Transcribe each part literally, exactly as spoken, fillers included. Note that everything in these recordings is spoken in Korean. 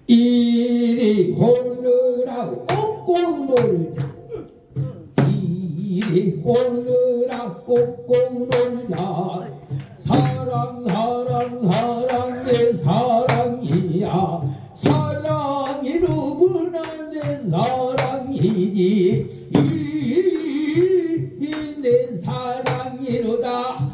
이리 오느라 꼭꼭 놀자 이리 오느라 꼭꼭 놀자 사랑 사랑 사랑 내 사랑이야 사랑이 누구나 내 사랑이지 내 사랑이로다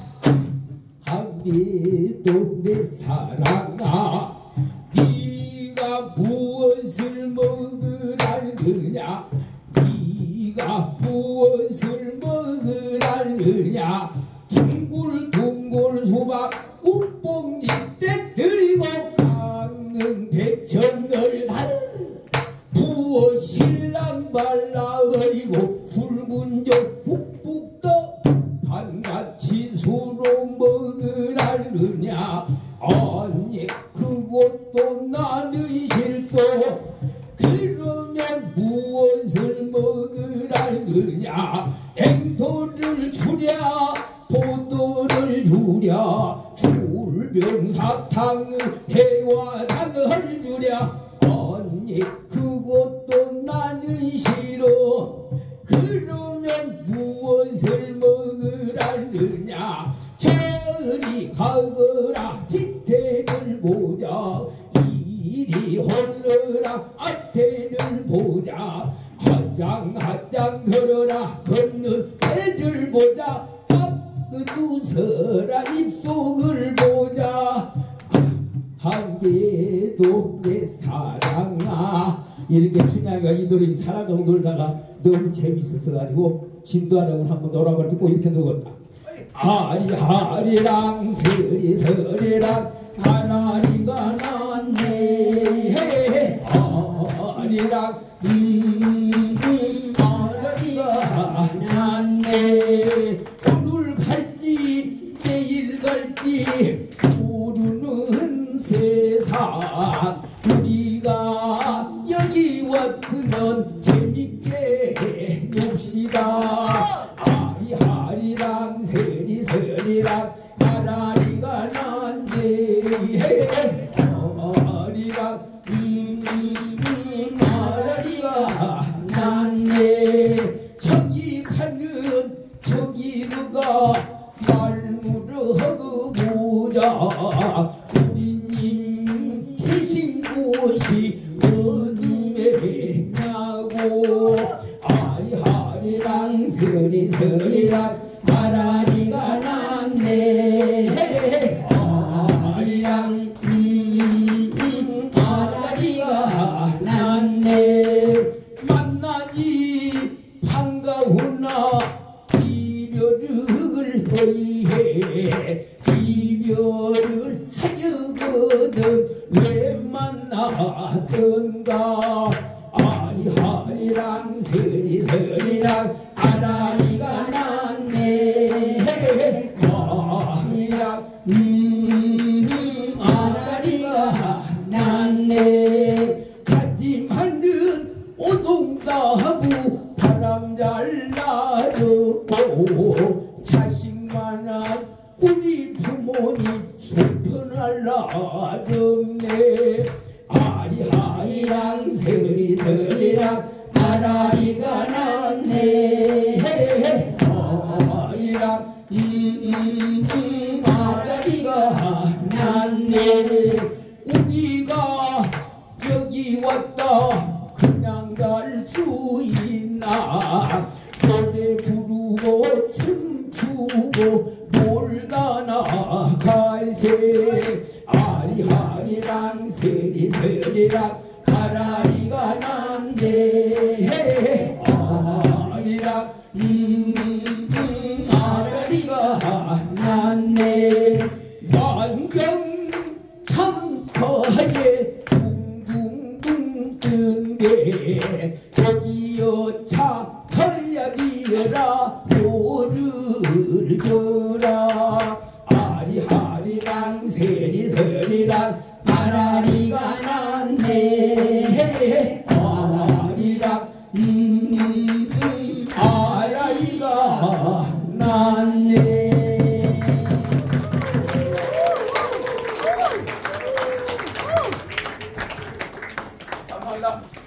하기도 내 사랑아 네가 무엇을 먹으라느냐 네가 무엇을 먹으라느냐 둥글둥글 수박 웃봉지 떼뜨리고 깎는 백천을 달 부어 신랑 발라버리고 붉은 적 푹푹 떠 반같이 수로 먹으라느냐 아니 그것도 나는 실소 그러면 무엇을 먹으라느냐 앵도를 주랴 포도를 주랴 줄병사탕을 해와탕을 주랴 아니 그것도 나는 싫어 그러면 무엇을 먹으라느냐 저리 가거라 뒤태를 보자 이리 홀러라 앞태를 보자 하장하장 걸어라 걷는 배를 보자 앞두서라 입속을 보자 한 개도 내 사랑아 이렇게 춘향이가 이 노래 살아가고 놀다가 너무 재밌었어가지고 진도하라고 한번 놀아볼 듣고 이렇게 놀았다. 아리아리랑 서리서리랑 아나리가 났네 아리랑 음 아나리가 났네 오늘 갈지 내일 갈지 모르는 세상 우리가 여기 왔으면 재밌게 놉시다 아리아리랑 서리서리랑 아라리가 났네 아리랑 음, 음, 아라리가 났네 저기 가는 저기 누가 말무르하고 보자 우리님 계신 곳이 어디매냐고 아리아리랑 서리서리랑 아라리가 났네 아리랑 음, 음, 아라리가 났네 만나니 반가우나 이별을 허이해 이별을 하려거든 왜 만나던가 아리아리랑 서리서리랑 아라리가 났네 아리랑 음, 음 아라리가 났네 하지만은 오동다하고 바람 잘 나르고 자식만한 우리 부모님 속편할라졌네 아리아리랑 서리서리랑 아라리가 났네 아리랑 음, 음, 음, 아라리가 났네 우리가 여기 왔다 그냥 갈 수 있나 노래 부르고 춤추고 놀다 나갈세 아리아리랑 서리서리랑 아라리가 났네 아리랑 음, 음, 아라리가 났네 만경 참커하게 둥둥둥 뜬게 저기여 차 털약이여라 노를 줘라 아리아리랑 서리서리랑 아라리가 났네 아리랑 음, 음, 음, 아라리가 났네 감사합니다.